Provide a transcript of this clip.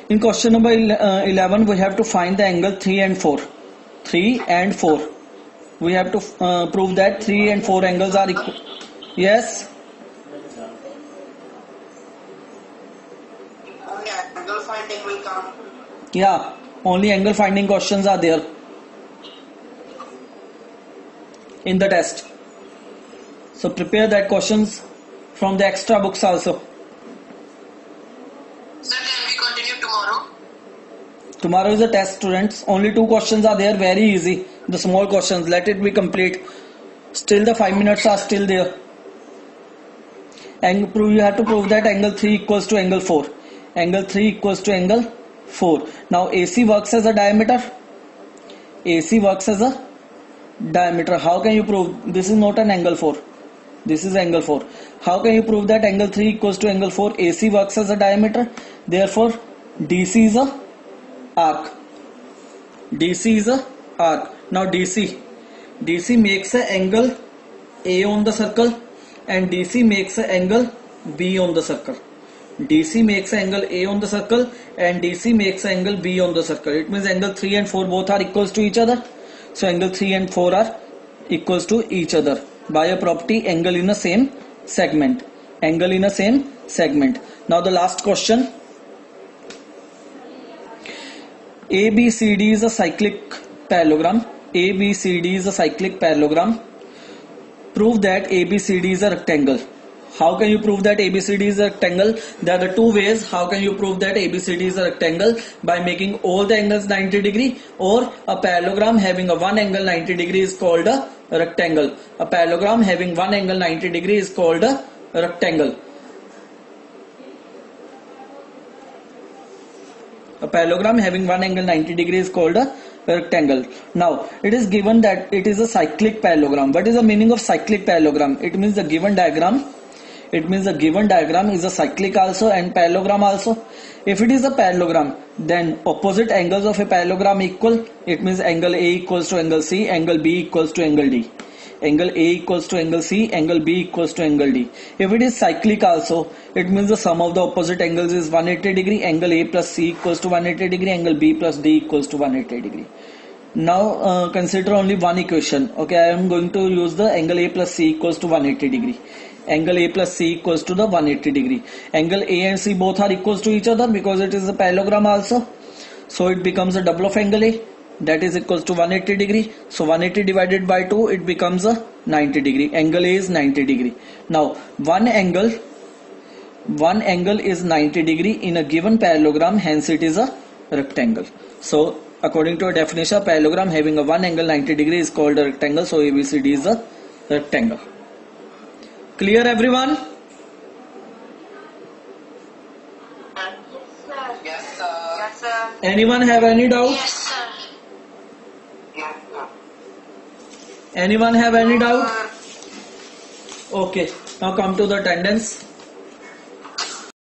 In question number 11, we have to find the angle 3 and 4. 3 and 4. We have to prove that 3 and 4 angles are equal. Yes? Only angle finding will come. Yeah, only angle finding questions are there in the test. So prepare that questions from the extra books also. Sir, can we continue tomorrow? Tomorrow is a test, students. Only 2 questions are there, very easy. The small questions, let it be complete. Still the 5 minutes are still there. And you have to prove that angle 3 equals to angle 4. Angle 3 equals to angle 4. Now AC works as a diameter. AC works as a diameter. How can you prove? This is not an angle 4. This is angle 4. How can you prove that angle 3 equals to angle 4? AC works as a diameter. Therefore, DC is a arc. DC is a arc. Now DC makes an angle A on the circle and DC makes an angle B on the circle. DC makes an angle A on the circle and DC makes an angle B on the circle. It means angle 3 and 4 both are equals to each other. So angle 3 and 4 are equals to each other by a property angle in a same segment. Angle in a same segment. Now the last question. ABCD is a cyclic parallelogram. ABCD is a cyclic parallelogram. Prove that ABCD is a rectangle. How can you prove that ABCD is a rectangle? There are 2 ways. How can you prove that ABCD is a rectangle? By making all the angles 90 degree, or a parallelogram having a one angle 90 degree is called a rectangle. A parallelogram having one angle 90 degree is called a rectangle. A parallelogram having one angle 90 degree is called a rectangle. Now it is given that it is a cyclic parallelogram. What is the meaning of cyclic parallelogram? It means the given diagram. It means the given diagram is a cyclic also and parallelogram also. If it is a parallelogram, then opposite angles of a parallelogram equal. It means angle A equals to angle C, angle B equals to angle D. Angle A equals to angle C, angle B equals to angle D. If it is cyclic also, it means the sum of the opposite angles is 180 degree. Angle A plus C equals to 180 degree. Angle B plus D equals to 180 degree. Now consider only one equation. Okay, I am going to use the angle A plus C equals to 180 degree. Angle A plus C equals to the 180 degree. Angle A and C both are equals to each other because it is a parallelogram also. So it becomes a double of angle A, that is equals to 180 degree. So 180 divided by 2, it becomes a 90 degree. Angle A is 90 degree. Now one angle is 90 degree in a given parallelogram, hence it is a rectangle. So according to a definition, a parallelogram having a one angle 90 degree is called a rectangle. So ABCD is a rectangle. Clear everyone? Yes, sir. Yes, sir. Anyone have any doubt? Yes, sir. Yes, sir. Anyone have any doubt? Okay, now come to the attendance.